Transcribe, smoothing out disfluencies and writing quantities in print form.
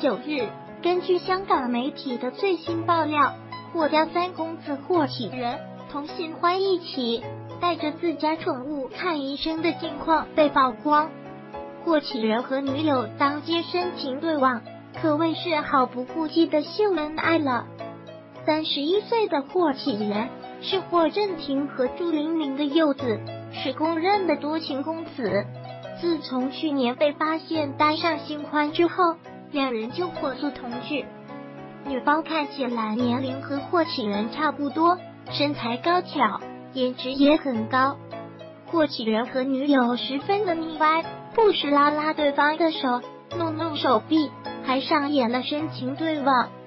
9日，根据香港媒体的最新爆料，霍家三公子霍启仁同新欢一起带着自家宠物看医生的近况被曝光。霍启仁和女友当街深情对望，可谓是毫不顾忌的秀恩爱了。31岁的霍启仁是霍震霆和朱玲玲的幼子，是公认的多情公子。自从去年被发现带上新欢之后，两人就火速同居。女方看起来年龄和霍启仁差不多，身材高挑，颜值也很高。霍启仁和女友十分的腻歪，不时拉拉对方的手，弄弄手臂，还上演了深情对望。